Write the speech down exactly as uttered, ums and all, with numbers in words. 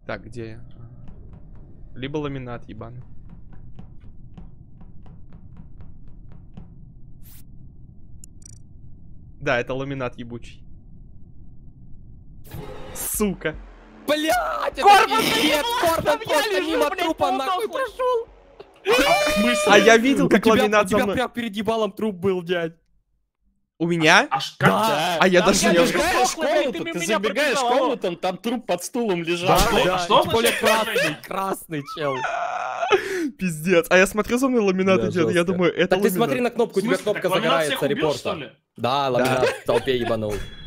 Так, где я? Либо ламинат ебаный. Да, это ламинат ебучий. Сука. Блять, Корбан, это пиздец, Корбан просто мимо трупа нахуй прошел. А я видел, У как тебя, у ламинат за тебя мной. прям перед ебалом труп был, дядь. У меня? Аж как? Да. А я Там даже я не... не Забегаешь в Дохлый, блядь, комнату, ты ты меня забегаешь в пробежал. комнату, там труп под стулом лежал. Да, что? да, А что тем более означает красный, красный чел. Пиздец. А я смотрю, за мной ламинат Да, идет. Я жестко. думаю, это Так ты ламинат. смотри на кнопку, у В тебя смысле, кнопка так ламинат всех загорается убил, что репорта. ли? Да, ламинат в толпе ебанул.